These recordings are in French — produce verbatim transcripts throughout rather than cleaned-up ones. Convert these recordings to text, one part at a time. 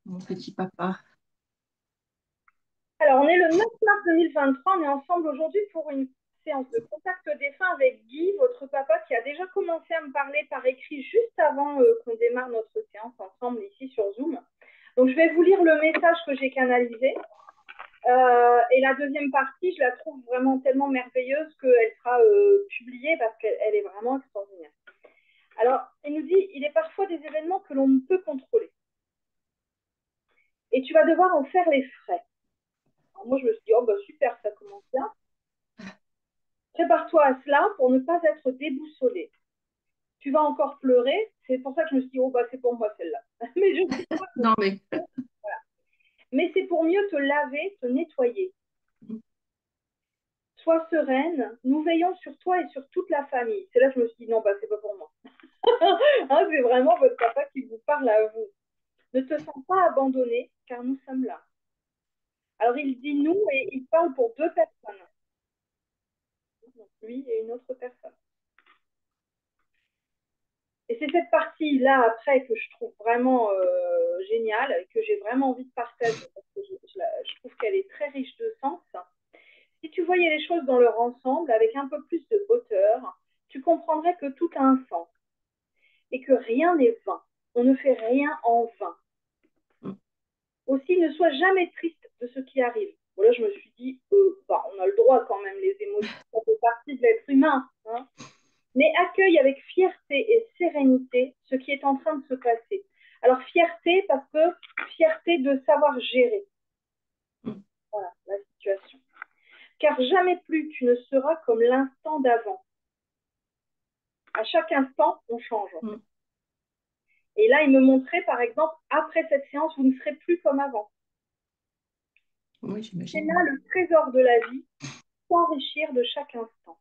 mon petit papa. Alors, on est le neuf mars deux mille vingt-trois, on est ensemble aujourd'hui pour une séance de contact défunt avec Guy, votre papa, qui a déjà commencé à me parler par écrit juste avant euh, qu'on démarre notre séance ensemble ici sur Zoom. Donc, je vais vous lire le message que j'ai canalisé. Euh, et la deuxième partie, je la trouve vraiment tellement merveilleuse qu'elle sera euh, publiée parce qu'elle est vraiment extraordinaire. Alors, il nous dit, il est parfois des événements que l'on ne peut contrôler. Et tu vas devoir en faire les frais. Alors, moi, je me suis dit, oh, bah, super, ça commence bien. Prépare-toi à cela pour ne pas être déboussolé. Tu vas encore pleurer. C'est pour ça que je me suis dit, oh, bah, c'est pour moi celle-là. Mais je sais pas. Non, mais Mais c'est pour mieux te laver, te nettoyer. Sois sereine. Nous veillons sur toi et sur toute la famille. C'est là que je me suis dit, non, bah, c'est pas pour moi. Hein, c'est vraiment votre papa qui vous parle à vous. Ne te sens pas abandonné, car nous sommes là. Alors, il dit nous et il parle pour deux personnes. Donc, lui et une autre personne. Et c'est cette partie-là, après, que je trouve vraiment euh, géniale, et que j'ai vraiment envie de partager, parce que je, je, la- je trouve qu'elle est très riche de sens. Si tu voyais les choses dans leur ensemble, avec un peu plus de hauteur, tu comprendrais que tout a un sens, et que rien n'est vain. On ne fait rien en vain. Aussi, ne sois jamais triste de ce qui arrive. Bon, là, je me suis dit, euh, bah, on a le droit quand même, les émotions, ça fait partie de l'être humain. Hein. Mais accueille avec fierté et sérénité ce qui est en train de se passer. Alors, fierté, parce que fierté de savoir gérer voilà, la situation. Car jamais plus tu ne seras comme l'instant d'avant. À chaque instant, on change. En fait. Et là, il me montrait, par exemple, après cette séance, vous ne serez plus comme avant. oui, C'est j'imagine. là le trésor de la vie, s'enrichir de chaque instant.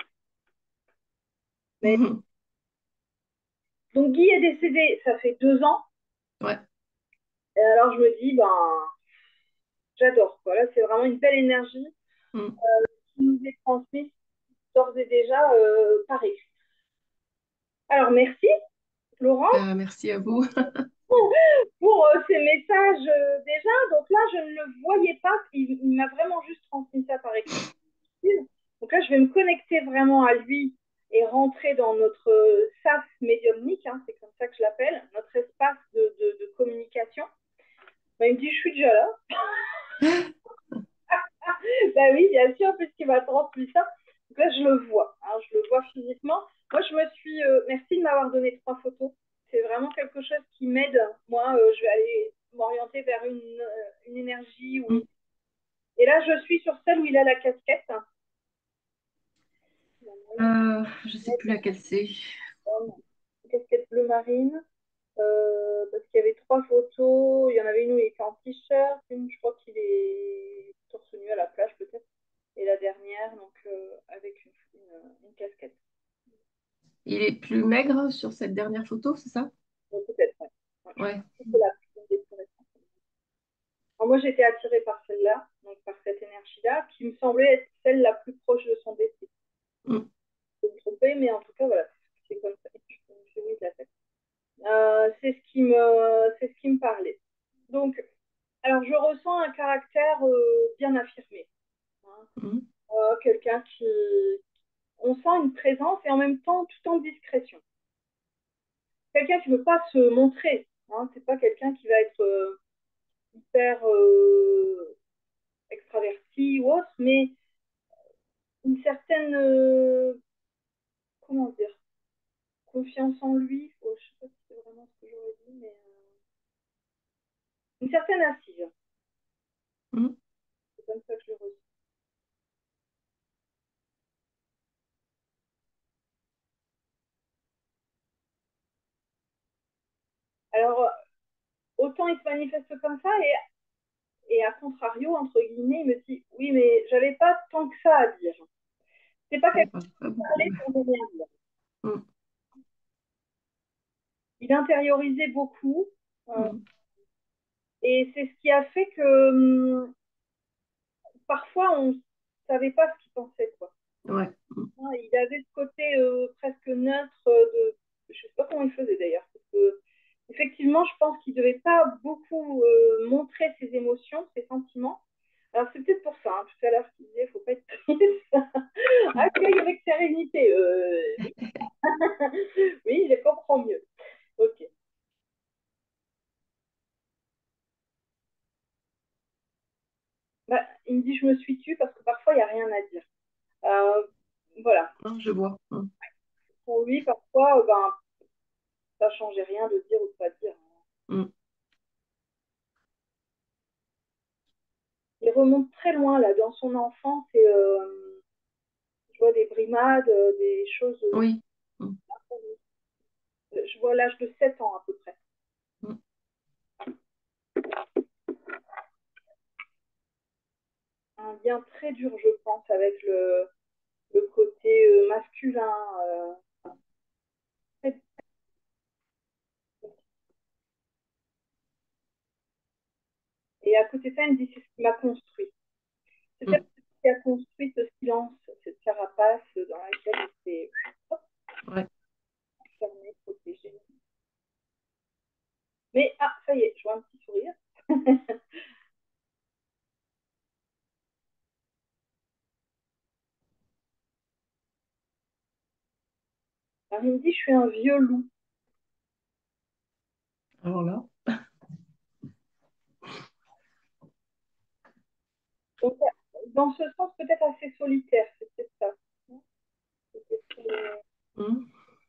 Mais, Mhm. donc, Guy est décédé, ça fait deux ans. Ouais. Et alors, je me dis, ben, j'adore. Voilà, c'est vraiment une belle énergie Mm. qui nous est transmise d'ores et déjà euh, par écrit. Alors, merci, Laurent, Bah, merci à vous. pour euh, ces messages euh, déjà. Donc là, je ne le voyais pas. Il, il m'a vraiment juste transmis ça par écrit. Donc là, je vais me connecter vraiment à lui et rentrer dans notre euh, sas médiumnique, hein, c'est comme ça que je l'appelle, notre espace de, de, de communication. Ben, il me dit, je suis déjà là. Ben oui, bien sûr, puisqu'il m'a transmis ça. Donc là, je le vois, hein, je le vois physiquement. Moi, je me suis. Euh, merci de m'avoir donné trois photos. C'est vraiment quelque chose qui m'aide. Moi, euh, je vais aller m'orienter vers une, euh, une énergie. Où... Mm. Et là, je suis sur celle où il a la casquette. Euh, je sais plus laquelle c'est. Une casquette bleu marine. Euh, parce qu'il y avait trois photos. Il y en avait une où il était en t-shirt, une, je crois qu'il est torse nu à la plage peut-être, et la dernière, donc euh, avec une, une, une casquette. Il est plus maigre sur cette dernière photo, c'est ça? Donc, peut-être, ouais. Ouais. Ouais. C'est la plus des plus récentes. Alors, moi, j'étais attirée par celle-là, donc par cette énergie-là, qui me semblait être celle la plus proche de son décès. Mm. Je peux me tromper, mais en tout cas, voilà, c'est comme ça. Je me suis oui de la tête. Euh, c'est ce qui me, c'est ce qui me parlait. Donc, alors, je ressens un caractère euh, bien affirmé. Hein. Mm. Euh, quelqu'un qui... On sent une présence et en même temps tout en discrétion. Quelqu'un qui ne veut pas se montrer. Hein. C'est pas quelqu'un qui va être euh, hyper euh, extraverti ou autre, mais une certaine... euh, comment dire confiance en lui. Oh, je ne sais pas si c'est vraiment ce que j'aurais dit, mais... euh, une certaine assise. Mm. C'est comme ça que je le ressens. Alors, autant il se manifeste comme ça, et, et à contrario, entre guillemets, il me dit, oui, mais j'avais pas tant que ça à dire. C'est pas Ouais, quelque pas, pas chose beaucoup. qui pour ne rien dire. Mm. Il intériorisait beaucoup, euh, Mm. et c'est ce qui a fait que hum, parfois on ne savait pas ce qu'il pensait. Quoi. Ouais. Mm. Hein, il avait ce côté euh, presque neutre de... Je ne sais pas comment il faisait d'ailleurs. Parce que, effectivement, je pense qu'il ne devait pas beaucoup Bah, il me dit, je me suis tue parce que parfois, il n'y a rien à dire. Euh, voilà. Ah, je vois. Mm. Pour lui, parfois, euh, ben, ça changeait rien de dire ou de pas dire. Mm. Il remonte très loin, là, dans son enfance, et euh, je vois des brimades, euh, des choses. euh, Oui. Mm. Je vois l'âge de sept ans à peu près. Mm. Un lien très dur, je pense, avec le, le côté euh, masculin. euh, Et à côté de ça, il me dit, c'est ce qui m'a construit. C'est peut-être Mm. ce qui a construit ce silence, cette carapace dans laquelle il s'est Ouais. fermé, protégé. Mais, ah, ça y est, je vois un petit sourire. Alors, il me dit, je suis un vieux loup. Alors là. Donc, dans ce sens, peut-être assez solitaire, c'est peut-être ça. C'est peut-être, euh, Mm.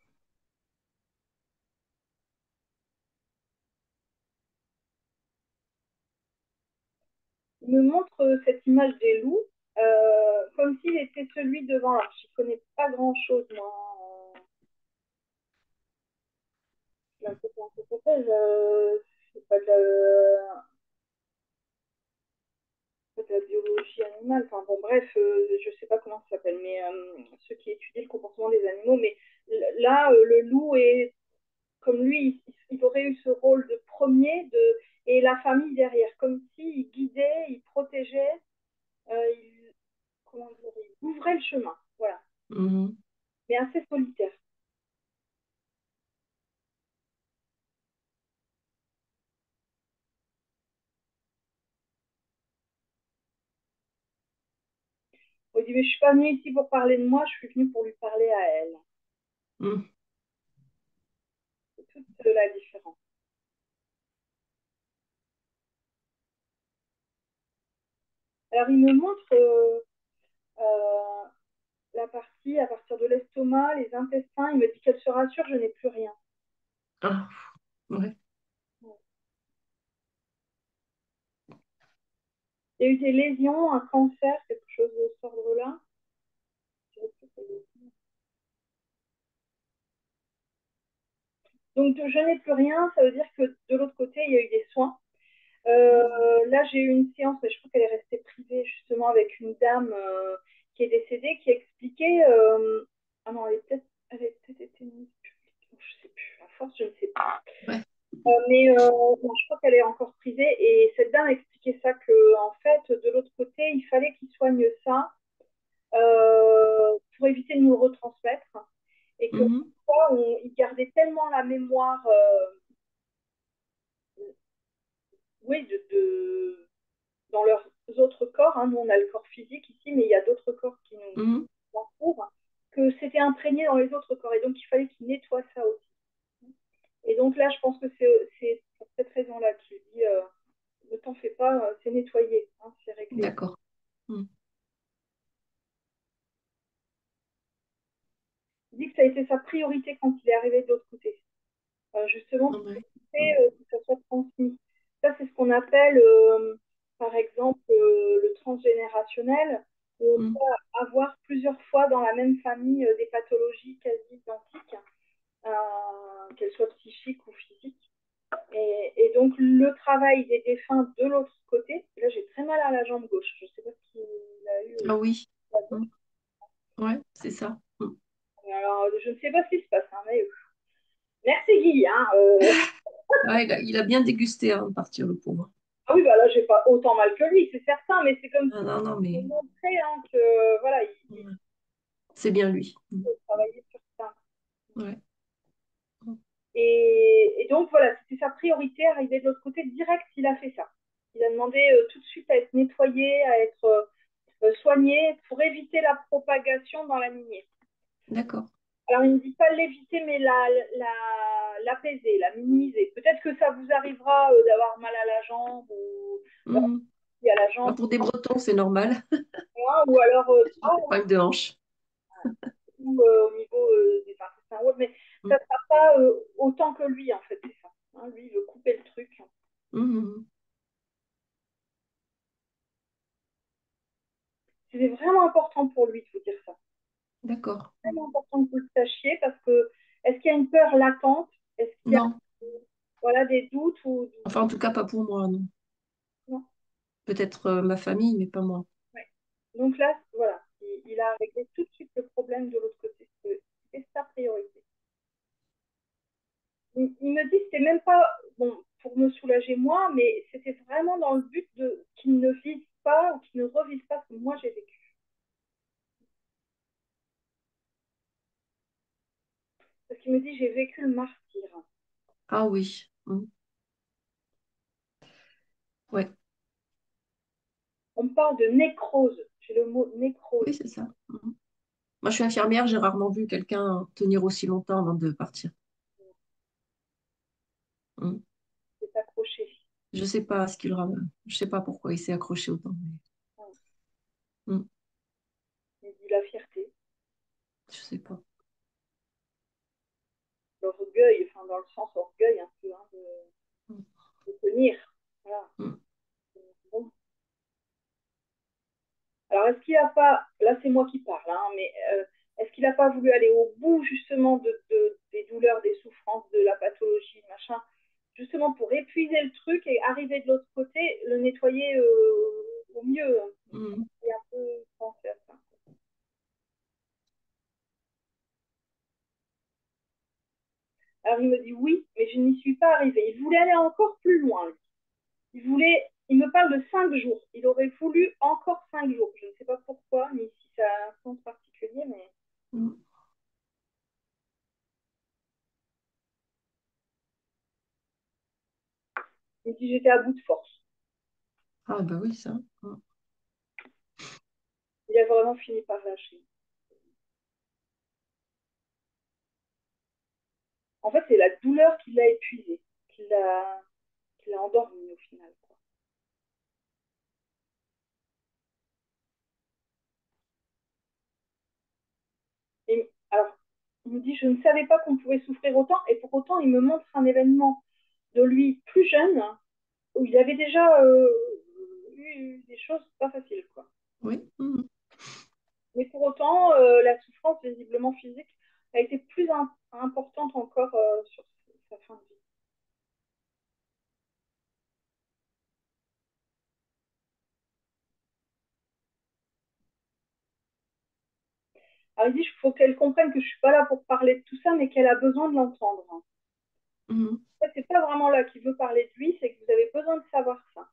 Il me montre euh, cette image des loups, euh, comme s'il était celui devant. Alors, je ne connais pas grand-chose, moi. Je sais un peu comment ça s'appelle. Euh, c'est pas de la, pas de la biologie animale. Enfin, bon, bref, euh, je ne sais pas comment ça s'appelle, mais euh, ceux qui étudient le comportement des animaux. Mais là, euh, le loup est comme lui, il, il aurait eu ce rôle de premier de, et la famille derrière, comme s'il guidait, il protégeait, euh, il, comment dire, il ouvrait le chemin. Voilà, Mhm. mais assez solitaire. Il dit, mais je suis pas venue ici pour parler de moi, je suis venue pour lui parler à elle. Mm. C'est toute la différence. Alors, il me montre euh, euh, la partie à partir de l'estomac, les intestins. Il me dit qu'elle se rassure, je n'ai plus rien. Ah, ouais. Il y a eu des lésions, un cancer, quelque chose de ce ordre-là. Donc, je n'ai plus rien, ça veut dire que de l'autre côté, il y a eu des soins. Euh, Mm. là, j'ai eu une séance, mais je crois qu'elle est restée privée justement avec une dame euh, qui est décédée, qui expliquait. Euh... Ah non, elle, est peut-être, elle a peut-être été mise publique. Je sais plus, à force, je ne sais pas. Ouais. Euh, mais euh, bon, je crois qu'elle est encore privée. Et cette dame expliquait ça que, en fait, de l'autre côté, il fallait qu'il soigne ça euh, pour éviter de nous le retransmettre. Et que Mhm. parfois, on, il gardait tellement la mémoire. Euh, oui, de, de, dans leurs autres corps. Hein. Nous, on a le corps physique ici, mais il y a d'autres corps qui nous Mhm. entourent, que c'était imprégné dans les autres corps. Et donc, il fallait qu'ils nettoient ça aussi. Et donc là, je pense que c'est pour cette raison-là qu'il dit euh, ne t'en fais pas, euh, c'est nettoyé, hein, c'est réglé. D'accord. Mm. Il dit que ça a été sa priorité quand il est arrivé de l'autre côté. Euh, justement, Ah, pour ouais. éviter Mm. euh, que ça soit transmis. Ça, c'est ce qu'on appelle, euh, par exemple, euh, le transgénérationnel, où on Mm. peut avoir plusieurs fois dans la même famille euh, des pathologies quasi identiques, euh, qu'elles soient psychiques ou physiques. Et, et, donc, le travail des défunts de l'autre côté, là, j'ai très mal à la jambe gauche. Je ne sais pas ce qu'il a eu Ah euh, oui. à Mm. gauche. Ouais, c'est ça. Mm. Alors, je ne sais pas ce qui se passe, hein, mais euh, merci Guy. Hein, euh... Ah, il a, il a bien dégusté avant de partir, le pauvre. Ah oui, bah là, j'ai pas autant mal que lui, c'est certain, mais c'est comme Ah, si non, non, on mais montrait hein, que voilà, il, il ouais, c'est bien lui. Mm. faut travailler sur ça. Ouais. Mm. Et, et donc, voilà, c'était sa priorité, arriver de l'autre côté, direct, il a fait ça. Il a demandé euh, tout de suite à être nettoyé, à être euh, euh, soigné pour éviter la propagation dans la lignée. D'accord. Alors, il ne dit pas l'éviter, mais la, la, l'apaiser, la minimiser. Peut-être que ça vous arrivera euh, d'avoir mal à la jambe ou Mhm. il y a la Bah, jambe, pour des Bretons, c'est normal. hein, ou alors euh, Une problème de hanche. ou, euh, au niveau euh, des intestins ou autre, mais Mm. ça ne sera pas euh, autant que lui, en fait, c'est ça. Hein, lui, il veut couper le truc. Mhm. C'est vraiment important pour lui de vous dire ça. D'accord. C'est vraiment important que vous le sachiez parce que est-ce qu'il y a une peur latente? Est-ce qu'il y a Non. voilà, des doutes ou Enfin, en tout cas, pas pour moi, non. non. Peut-être euh, ma famille, mais pas moi. Ouais. Donc là, voilà, il, il, a réglé tout de suite le problème de l'autre côté. C'est sa priorité. Il, il me dit que c'était même pas bon pour me soulager moi, mais c'était vraiment dans le but de qu'il ne vise pas ou qu'il ne revise pas ce que moi j'ai vécu. Parce qu'il me dit j'ai vécu le martyr. Ah oui. Mm. Ouais. On me parle de nécrose. J'ai le mot nécrose. Oui, c'est ça. Mm. Moi, je suis infirmière, j'ai rarement vu quelqu'un tenir aussi longtemps avant de partir. Mm. C'est accroché. Je sais pas ce qu'il ram- je sais pas pourquoi il s'est accroché autant. Mais... Mm. Il dit la fierté, Je sais pas. l'orgueil, enfin dans le sens orgueil un peu, hein, de, Mm. de tenir. Voilà. Mm. Bon. Alors, est-ce qu'il n'a pas, là c'est moi qui parle, hein, mais euh, est-ce qu'il n'a pas voulu aller au bout justement de, de, des douleurs, des souffrances, de la pathologie, machin, justement pour épuiser le truc et arriver de l'autre côté, le nettoyer euh, au mieux. Mm. Et un peu penser à ça. Alors il me dit oui, mais je n'y suis pas arrivée. Il voulait aller encore plus loin. Lui. Il voulait, il me parle de cinq jours. Il aurait voulu encore cinq jours. Je ne sais pas pourquoi, ni si ça a un sens particulier, mais Mm. il me dit j'étais à bout de force. Ah bah oui, ça. Mm. Il a vraiment fini par lâcher. En fait, c'est la douleur qui l'a épuisé, qui l'a, qui l'a endormi au final. Quoi. Et, alors, il me dit, je ne savais pas qu'on pouvait souffrir autant, et pour autant, il me montre un événement de lui plus jeune, où il avait déjà euh, eu des choses pas faciles. Quoi. Oui. Mm. Mais pour autant, euh, la souffrance visiblement physique a été plus im- importante encore euh, sur sa fin de vie. Alors, il dit, il faut qu'elle comprenne que je ne suis pas là pour parler de tout ça, mais qu'elle a besoin de l'entendre. Mm. En fait, c'est pas vraiment là qu'il veut parler de lui, c'est que vous avez besoin de savoir ça.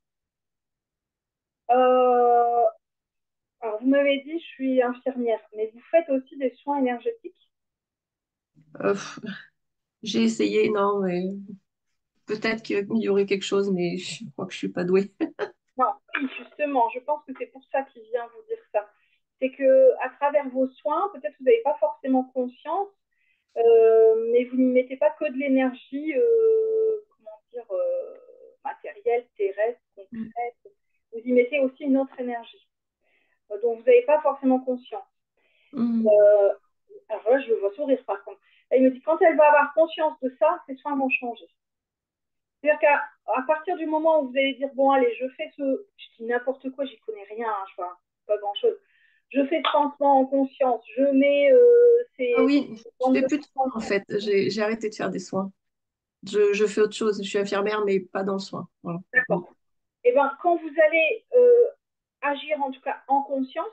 Euh, alors, vous m'avez dit, je suis infirmière, mais vous faites aussi des soins énergétiques? Euh, pff, j'ai essayé, non, mais peut-être qu'il y aurait quelque chose, mais je crois que je suis pas douée. Non, oui, justement, je pense que c'est pour ça qu'il vient vous dire ça. C'est que à travers vos soins, peut-être vous n'avez pas forcément conscience, euh, mais vous n'y mettez pas que de l'énergie, euh, comment dire, euh, matérielle, terrestre, Mm. concrète. Vous y mettez aussi une autre énergie, euh, dont vous n'avez pas forcément conscience. Mm. Euh, alors là, je le vois sourire par contre. Là, il me dit, quand elle va avoir conscience de ça, ses soins vont changer. C'est-à-dire qu'à à partir du moment où vous allez dire, bon, allez, je fais ce, je dis n'importe quoi, j'y connais rien, hein, je vois pas grand-chose. Je fais ce pansement en conscience, je mets euh, Ah ces oui, je bandes fais de plus de soins en conscience. fait. J'ai j'ai arrêté de faire des soins. Je, je fais autre chose. Je suis infirmière, mais pas dans le soin. Voilà. Mm. D'accord. Et bien, quand vous allez euh, agir en tout cas en conscience,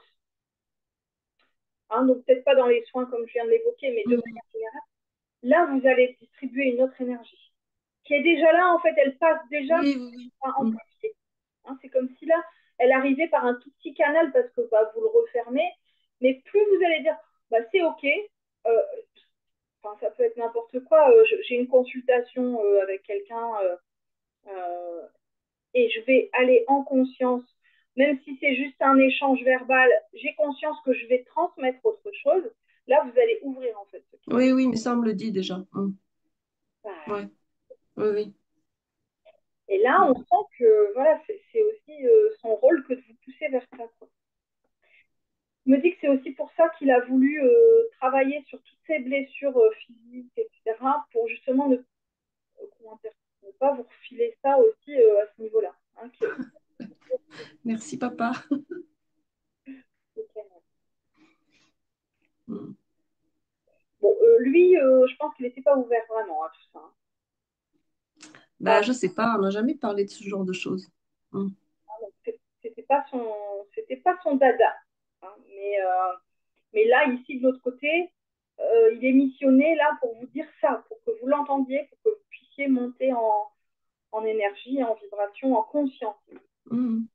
hein, donc peut-être pas dans les soins comme je viens de l'évoquer, mais de Mm. manière générale, là, vous allez distribuer une autre énergie qui est déjà là, en fait, elle passe déjà Oui, oui, oui. par Mm. amplifier. Hein, c'est comme si là, elle arrivait par un tout petit canal parce que bah, vous le refermez, mais plus vous allez dire, bah, c'est OK, euh, enfin, ça peut être n'importe quoi, euh, j'ai une consultation euh, avec quelqu'un euh, euh, et je vais aller en conscience, même si c'est juste un échange verbal, j'ai conscience que je vais transmettre autre chose, là, vous allez ouvrir en fait ce canal. Oui, oui, mais ça, on me le dit déjà. Mm. Bah, Ouais. Oui, oui. et là, on Mm. sent que voilà, c'est c'est aussi euh, son rôle que de vous pousser vers ça, quoi. Il me dit que c'est aussi pour ça qu'il a voulu euh, travailler sur toutes ses blessures euh, physiques, et cetera, pour justement ne, euh, comment dire, ne pas vous refiler ça aussi euh, à ce niveau-là. Hein, qui est- Merci, papa. Mm. Bon, euh, lui, euh, je pense qu'il n'était pas ouvert vraiment à tout ça. Hein. Bah, Ah, je sais pas, on n'a jamais parlé de ce genre de choses. Mm. donc, c'est- c'était pas son, c'était pas son dada. Hein. Mais, euh, mais là, ici, de l'autre côté, euh, il est missionné là pour vous dire ça, pour que vous l'entendiez, pour que vous puissiez monter en, en énergie, en vibration, en conscience. Mm.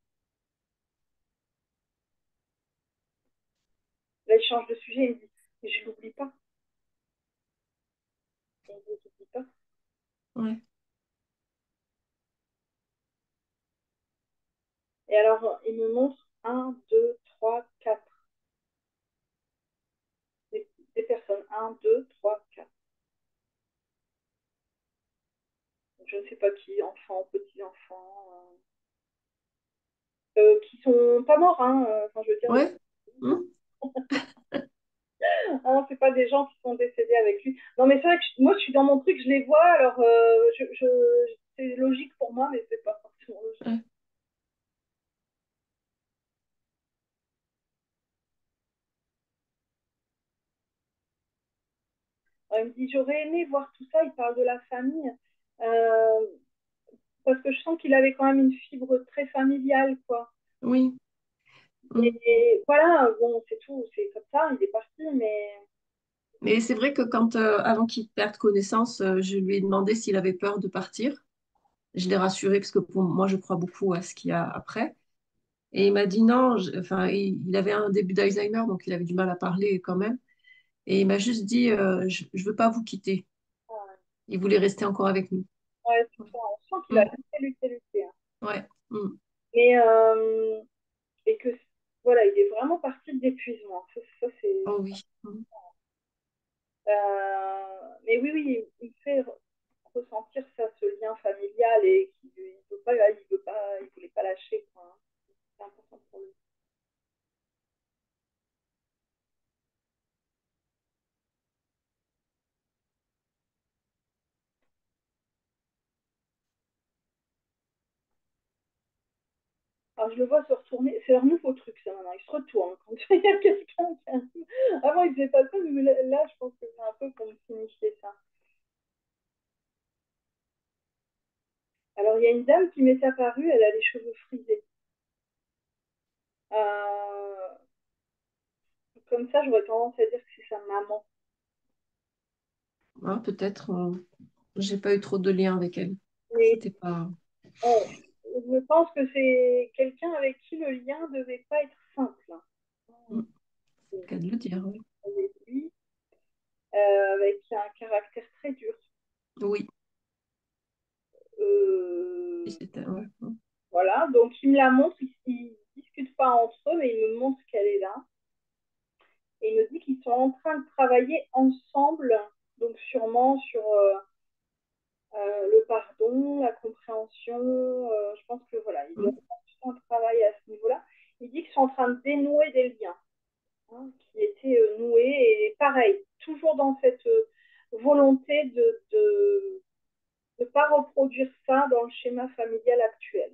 Là, il change de sujet, il me dit, mais je l'oublie pas. Il me dit, je l'oublie pas. Ouais. Et alors, il me montre un, deux, trois, quatre. Des, des personnes. Un, deux, trois, quatre. Je ne sais pas qui, enfants, petits-enfants, euh, euh, qui sont pas morts, hein. euh, Enfin, je veux dire, Ouais. Mm. hein, c'est pas des gens qui sont décédés avec lui. Non, mais c'est vrai que je- moi, je suis dans mon truc, je les vois, alors euh, je, je, c'est logique pour moi, mais c'est pas forcément logique. Ouais. Alors, il me dit, j'aurais aimé voir tout ça, il parle de la famille, euh, parce que je sens qu'il avait quand même une fibre très familiale, quoi. Oui. Et, Mm. et voilà, bon, c'est tout, c'est comme ça, il est parti, mais Mais c'est vrai que quand, euh, avant qu'il perde connaissance, euh, je lui ai demandé s'il avait peur de partir. Je l'ai rassuré parce que pour moi, je crois beaucoup à ce qu'il y a après. Et il m'a dit non, je- enfin, il, il avait un début d'Alzheimer, donc il avait du mal à parler quand même. Et il m'a juste dit, euh, je ne veux pas vous quitter. ouais, Il voulait rester encore avec nous. ouais, c'est ça, on sent qu'il a Mm. lutté, lutté, lutté. Hein. Ouais. Mm. Et, euh, et que, voilà, il est vraiment parti d'épuisement. Ça, ça c'est. Oh oui. Mm. Euh, mais oui, oui, il, il fait ressentir ça, ce lien familial et qu'il ne veut pas, il veut pas, il voulait pas lâcher, quoi. C'est important pour lui. Alors je le vois se retourner, c'est leur nouveau truc ça maintenant, il se retourne quand il y a quelqu'un qui arrive. Avant il faisait pas ça, mais là, là, je pense que c'est un peu pour me signifier ça. Alors il y a une dame qui m'est apparue, elle a les cheveux frisés. Euh, Comme ça, j'aurais tendance à dire que c'est sa maman. Ah, peut-être. Euh, j'ai pas eu trop de liens avec elle. Mais C'était pas. euh, je pense que c'est quelqu'un avec qui le lien ne devait pas être simple. Hein. Mm. C'est le cas de le dire, oui. Avec lui, euh, avec un caractère très dur. Oui. Et Euh, c'était- ouais. Mm. voilà, donc il me la montre, ils ne discutent pas entre eux, mais il me montre qu'elle est là. Et il me dit qu'ils sont en train de travailler ensemble, donc sûrement sur euh, euh, le pardon, la compréhension. Euh, je pense que voilà, il doit Mm. faire un travail à ce niveau-là. Il dit qu'ils sont en train de dénouer des liens hein, qui étaient euh, noués. Et pareil, toujours dans cette euh, volonté de de ne pas reproduire ça dans le schéma familial actuel.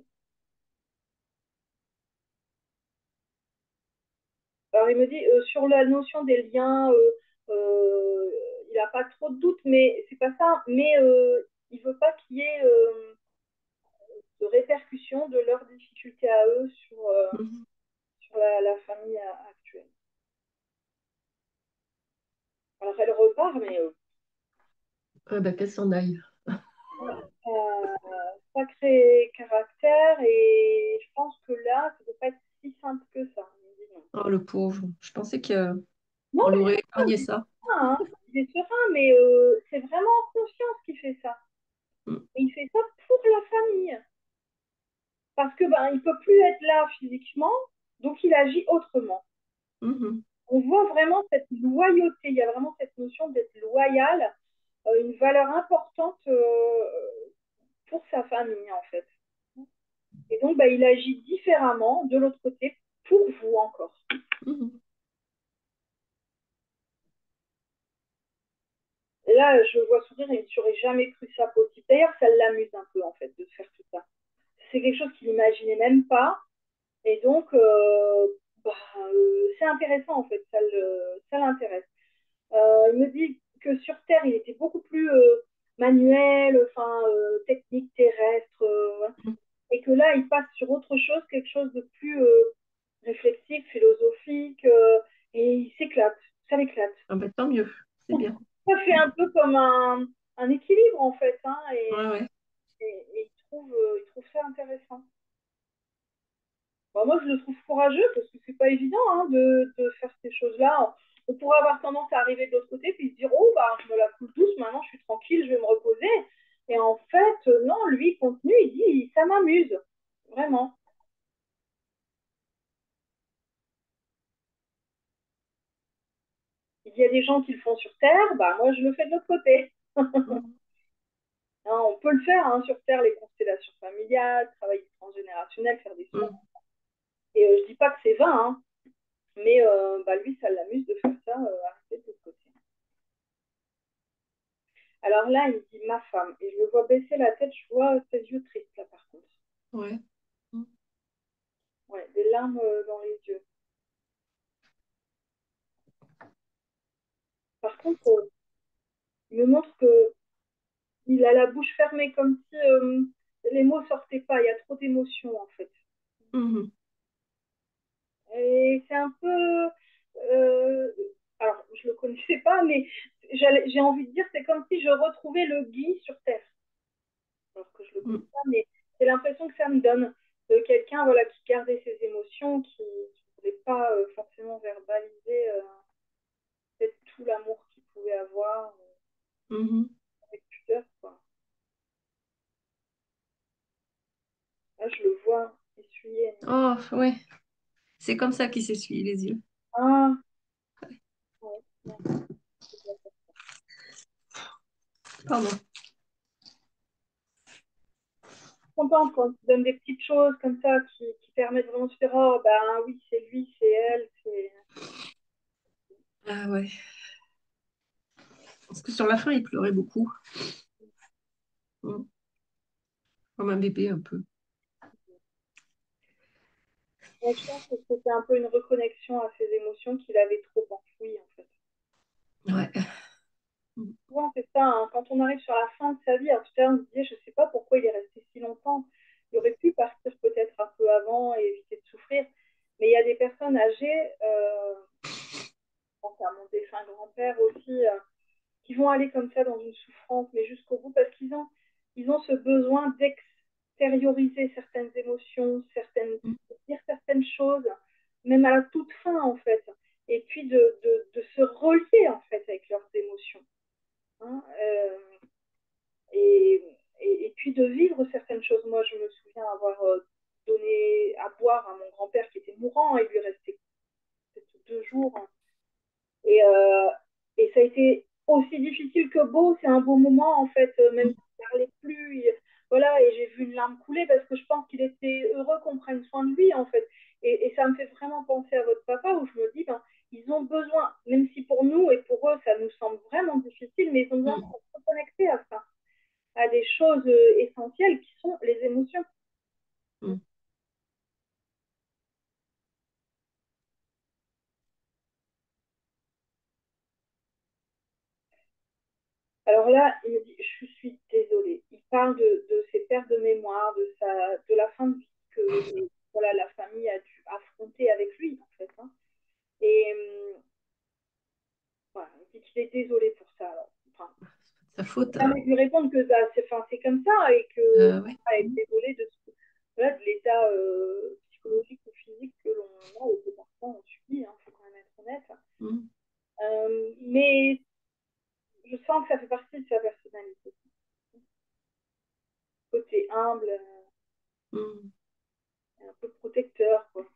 Alors il me dit euh, sur la notion des liens, euh, euh, il n'a pas trop de doutes, mais c'est pas ça. Mais euh, il veut pas qu'il y ait euh, de répercussions de leurs difficultés à eux sur, euh, Mhm. sur la, la famille actuelle. Alors elle repart, mais euh, Ouais, bah, qu'elle s'en aille. euh, sacré caractère et je pense que là, ça ne peut pas être si simple que ça. Il me dit non. Oh, le pauvre. Je pensais qu'on Non, mais l'aurait c'est épargné ça, ça. hein. Il est serein, mais euh, c'est vraiment en conscience qu'il fait ça. Mm. Et il fait ça pour la famille. Parce que ben, il peut plus être là physiquement, donc il agit autrement. Mhm. On voit vraiment cette loyauté, il y a vraiment cette notion d'être loyal, euh, une valeur importante euh, pour sa famille en fait. Et donc donc, bah, il agit différemment de l'autre côté pour vous encore. Mhm. Et là, je le vois sourire et il n'aurait jamais cru ça possible. D'ailleurs, ça l'amuse un peu, en fait, de faire tout ça. C'est quelque chose qu'il n'imaginait même pas. Et donc, euh, bah, euh, c'est intéressant, en fait. Ça, le, ça l'intéresse. Euh, il me dit que sur Terre, il était beaucoup plus euh, manuel, enfin, euh, technique terrestre. Euh, voilà. Et que là, il passe sur autre chose, quelque chose de plus euh, réflexif, philosophique. Euh, et il s'éclate. Ça l'éclate. Ah bah, tant mieux, c'est bien. Ça fait un peu comme un, un équilibre, en fait. Hein, et, Ouais, ouais. et, et il, trouve, euh, il trouve ça intéressant. Bah, moi, je le trouve courageux parce que c'est pas évident hein, de, de faire ces choses-là. On pourrait avoir tendance à arriver de l'autre côté puis se dire oh bah je me la coule douce, maintenant je suis tranquille, je vais me reposer. Et en fait, euh, non, lui il continue, il dit ça m'amuse, vraiment. Il y a des gens qui le font sur Terre, bah moi je le fais de l'autre côté. Mhm. Hein, on peut le faire hein, sur Terre, les constellations familiales, travail transgénérationnel, faire des soins. Mhm. Et euh, je dis pas que c'est vain, hein, mais euh, bah, lui ça l'amuse de faire ça, euh, arrêter de l'autre côté. Alors là, il me dit ma femme. Et je le vois baisser la tête, je vois ses yeux tristes là par contre. Ouais. Mhm. Ouais, des larmes euh, dans les yeux. Par contre, euh, il me montre que il a la bouche fermée comme si euh, les mots sortaient pas. Il y a trop d'émotions en fait. Mhm. Et c'est un peu. euh, alors, je le connaissais pas, mais j'ai envie de dire, c'est comme si je retrouvais le Guy sur Terre. Alors que je le connais Mhm. pas, mais c'est l'impression que ça me donne de quelqu'un voilà, qui gardait ses émotions, qui ne voulait pas euh, forcément verbaliser euh, peut-être tout l'amour qu'il pouvait avoir euh, Mhm. avec pudeur. Quoi. Là, je le vois essuyer. Oh, ouais. C'est comme ça qu'il s'essuie les yeux. Ah, ouais, non, c'est bien ça. Pardon. Contente quand tu donnes des petites choses comme ça qui, qui permettent vraiment de se dire oh ben oui c'est lui c'est elle c'est Ah ouais. Parce que sur la fin, il pleurait beaucoup. Mhm. Comme un bébé un peu. ouais, je pense que c'était un peu une reconnexion à ses émotions qu'il avait trop enfouies en fait. Ouais. Mhm. Souvent c'est ça hein. Quand on arrive sur la fin de sa vie alors tout à l'heure on se disait je sais pas pourquoi il est resté si longtemps il aurait pu partir peut-être un peu avant et éviter de souffrir mais il y a des personnes âgées euh, je pense à mon défunt grand-père aussi euh, qui vont aller comme ça dans une souffrance, mais jusqu'au bout, parce qu'ils ont, ils ont ce besoin d'extérioriser certaines émotions, certaines, de dire certaines choses, même à la toute fin, en fait, et puis de, de, de se relier, en fait, avec leurs émotions. Hein, euh, et, et, et, puis de vivre certaines choses. Moi, je me souviens avoir euh, donné à boire à mon grand-père qui était mourant, il lui restait deux jours, hein. Et, euh, et ça a été aussi difficile que beau, c'est un beau moment en fait, euh, même s'il ne parlait plus. Il- voilà, et j'ai vu une larme couler parce que je pense qu'il était heureux qu'on prenne soin de lui en fait. Et, et ça me fait vraiment penser à votre papa où je me dis, ben, ils ont besoin, même si pour nous et pour eux ça nous semble vraiment difficile, mais ils ont besoin de Mhm. se connecter à ça, à des choses euh, essentielles qui sont les émotions. Mhm. Alors là, il me dit, je suis désolée. Il parle de, de ses pertes de mémoire, de, sa, de la fin de vie que voilà, la famille a dû affronter avec lui, en fait. Hein. Et euh, voilà, il dit qu'il est désolé pour ça. Alors, enfin, Sa je peux faute. jamais lui répondre que bah, c'est enfin, c'est comme ça et que Euh, ouais. voilà, être désolé de, ce, voilà, de l'état euh, psychologique ou physique que l'on a et que parfois on subit, il hein, faut quand même être honnête. Mhm. Euh, mais je sens que ça fait partie de sa personnalité. Côté humble, euh, Mhm. un peu protecteur, quoi.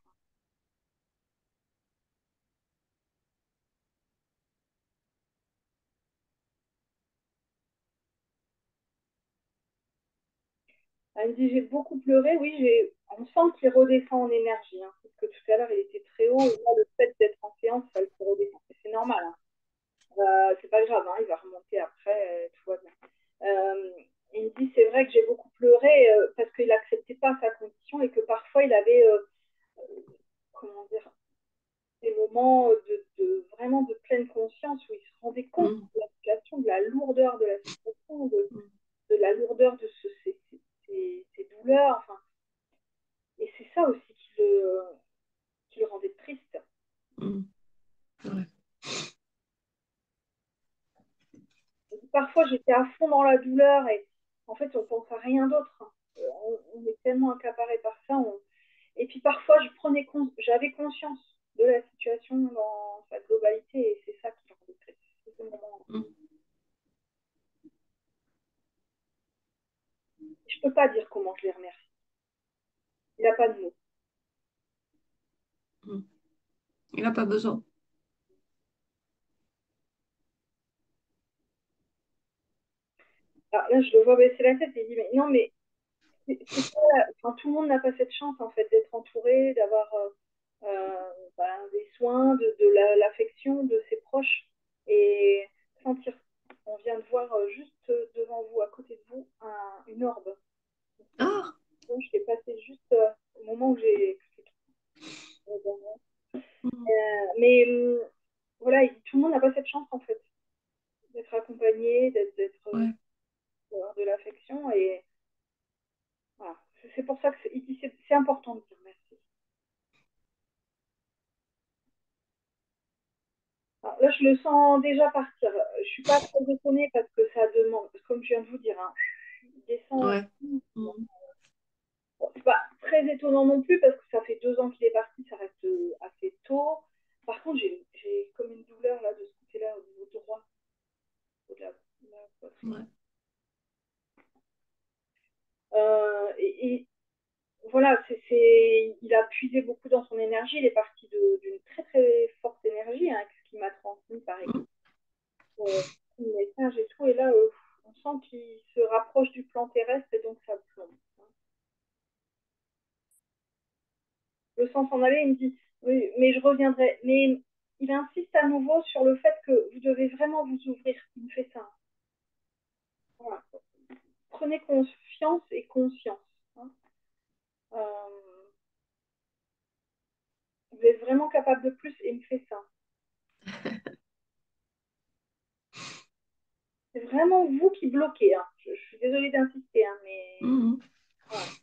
Elle me dit j'ai beaucoup pleuré, oui, j'ai, on sent qu'il redescend en énergie, hein, parce que tout à l'heure, il était très haut, et là, le fait d'être en séance, ça le fait redescendre. C'est normal, hein. Euh, c'est pas grave, hein, il va remonter après, euh, tout va bien. Euh, il me dit, c'est vrai que j'ai beaucoup pleuré euh, parce qu'il n'acceptait pas sa condition et que parfois il avait, euh, comment dire, des moments de, de- vraiment de pleine conscience où il se rendait compte mm, de la situation, de la lourdeur de la situation, de, mm, de la lourdeur de ce, ces, ces- ces douleurs. Enfin, et c'est ça aussi qui le, qui le rendait triste. mm. Ouais. Parfois, j'étais à fond dans la douleur et en fait, on pense à rien d'autre. Euh, On, on est tellement accaparé par ça. on- Et puis parfois, je prenais con- j'avais conscience de la situation dans sa globalité et c'est ça qui me rendait triste. C'est ce moment-là. Mm, Je peux pas dire comment je les remercie. Il n'a pas de mots. mm. Il n'a pas besoin. Alors là, je le vois baisser la tête et il dit, mais non, mais c'est c'est pas, enfin, tout le monde n'a pas cette chance en fait d'être entouré, d'avoir euh, euh, ben, des soins, de, de la- l'affection de ses proches et sentir. On vient de voir euh, juste devant vous, à côté de vous, un- une orbe. Ah, Donc, je l'ai passé juste euh, au moment où j'ai. mm, Euh, mais hum, voilà, il- tout le monde n'a pas cette chance en fait d'être accompagné, d'être, d'être, euh, ouais. d'avoir de l'affection et voilà. C'est c'est pour ça que c'est, il dit, c'est, c'est important de dire merci. Alors là, je le sens déjà partir. Je suis pas très étonnée parce que ça demande, comme je viens de vous dire, hein, il descend. Ouais. Mm, Bon, c'est pas très étonnant non plus parce que ça fait deux ans qu'il est parti, ça reste euh, assez tôt. Par contre, j'ai, j'ai comme une douleur là de ce côté-là au niveau droit, au de la, de la poitrine. ouais. Euh, et, et voilà, c'est, c'est, il a puisé beaucoup dans son énergie. Il est parti de, d'une très très forte énergie, hein, ce qu'il m'a transmis par écrit, Mm, euh, le message et tout. Et là, euh, on sent qu'il se rapproche du plan terrestre et donc ça plombe. Le sens s'en aller, il me dit, oui, mais je reviendrai. Mais il insiste à nouveau sur le fait que vous devez vraiment vous ouvrir. Il me fait ça. Voilà. Prenez confiance et conscience, hein. Euh, vous êtes vraiment capable de plus et il me fait ça. C'est vraiment vous qui bloquez, hein. Je, je suis désolée d'insister, hein, mais mm, voilà.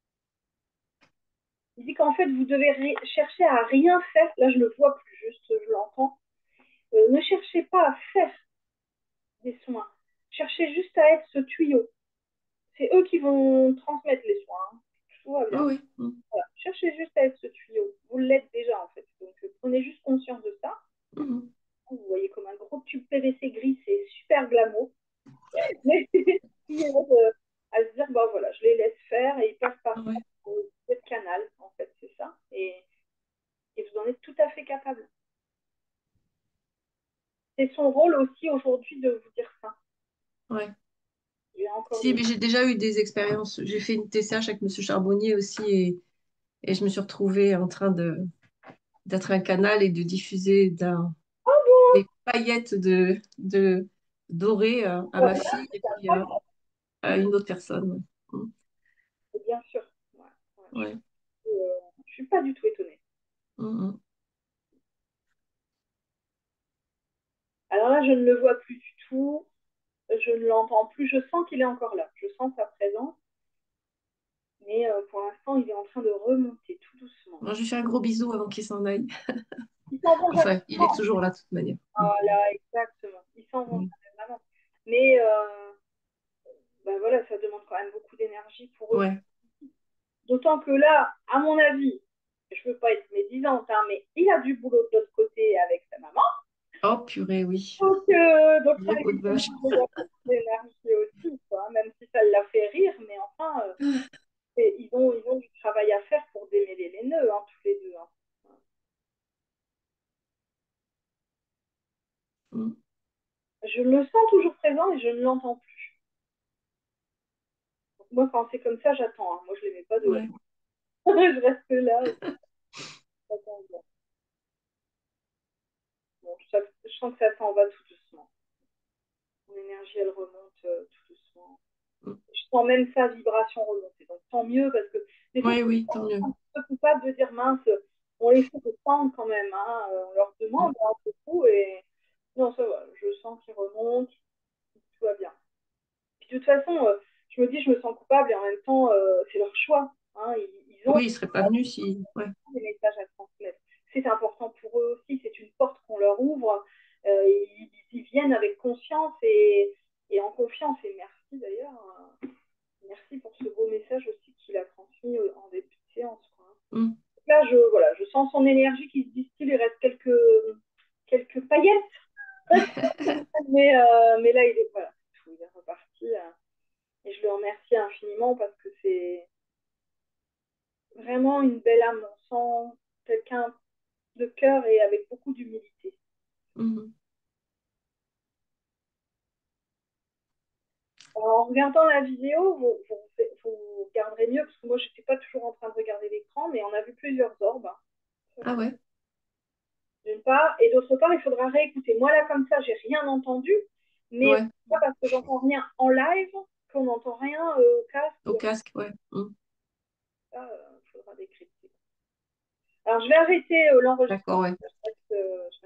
Il dit qu'en fait, vous devez chercher à rien faire. Là, je le vois plus, juste je l'entends. Euh, ne cherchez pas à faire des soins. Cherchez juste à être ce tuyau. C'est eux qui vont transmettre les soins, hein. Tout va mm. bien. Oui. Mm, Voilà. Cherchez juste à être ce tuyau. Vous l'êtes déjà, en fait. Donc, euh, prenez juste conscience de ça. mm. Vous voyez comme un gros tube P V C gris, c'est super glamour. Mais il est euh, à se dire, bon voilà, je les laisse faire et ils passent par Ouais. ce canal, en fait, c'est ça. Et, et vous en êtes tout à fait capable. C'est son rôle aussi aujourd'hui de vous dire ça. Ouais. Il y a encore Si, des... mais j'ai déjà eu des expériences. J'ai fait une T C H avec Monsieur Charbonnier aussi et, et je me suis retrouvée en train de d'être un canal et de diffuser d'un- des paillettes de, de dorées euh, à ma fille et puis euh, à une autre personne. Ouais. Bien sûr. Ouais, ouais, Mm. je, Ouais. euh, je suis pas du tout étonnée. Mm, Alors là, je ne le vois plus du tout. Je ne l'entends plus. Je sens qu'il est encore là. Je sens sa présence. Mais euh, pour l'instant, il est en train de remonter tout doucement. mm. Moi, je lui fais un gros bisou avant qu'il s'en aille. Ils s'en vont jamais Enfin, il est vraiment. toujours là de toute manière. Mm, Voilà, exactement. Ils s'en vont mm. jamais vraiment. Mais euh, ben voilà, ça demande quand même beaucoup d'énergie pour eux. Ouais. D'autant que là, à mon avis, je ne veux pas être médisante, hein, mais il a du boulot de l'autre côté avec sa maman. Oh, purée, oui. Donc, euh, donc ça Les peaux lui de vache. demande déjà beaucoup d'énergie aussi, quoi, même si ça l'a fait rire. Mais enfin, euh, et ils, ont, ils ont du travail à faire pour démêler les nœuds, hein, tous les deux, hein. Mm. Je le sens toujours présent et je ne l'entends plus. Donc, moi, quand c'est comme ça, j'attends, hein. Moi, je ne les mets pas dehors. Ouais. Je reste là. Attends, bon, bon, je, sens je sens que ça s'en va tout doucement. Mon énergie, elle remonte euh, tout doucement. Mm. Je sens même sa vibration remonter. Donc, tant mieux, parce que des fois, Oui, je suis oui, tant mieux. un peu coupable de dire mince, on les fait descendre quand même. Hein. Euh, On leur Mm. demande hein, beaucoup. Et non, ça va. Je sens qu'ils remontent. Tout va bien. Puis, de toute façon, euh, je me dis, je me sens coupable et en même temps, euh, c'est leur choix. Hein. Ils, ils ont Oui, il serait pas venu si. Ouais. des messages à transmettre. C'est important pour eux aussi, c'est une porte qu'on leur ouvre. Euh, ils, ils, viennent avec conscience et, et en confiance. Et merci d'ailleurs. Euh, merci pour ce beau message aussi qu'il a transmis en début de séance. Quoi. Mm. Là, je, voilà, je sens son énergie qui se distille. Il reste quelques, quelques paillettes. mais, euh, mais là, il est, voilà, il est reparti. Euh, et je le remercie infiniment parce que c'est vraiment une belle âme. On sent quelqu'un de cœur et avec beaucoup d'humilité. Mhm. En regardant la vidéo, vous, vous, vous regarderez mieux, parce que moi, je n'étais pas toujours en train de regarder l'écran, mais on a vu plusieurs orbes, hein, Ah ouais. d'une part, et d'autre part, il faudra réécouter. Moi, là, comme ça, j'ai rien entendu, mais Ouais. pas parce que j'entends rien en live qu'on n'entend rien euh, au casque. Au casque, ouais. Mm. Il euh, faudra décrypter. Alors, je vais arrêter euh, l'enregistrement. D'accord, ouais. Je reste, euh,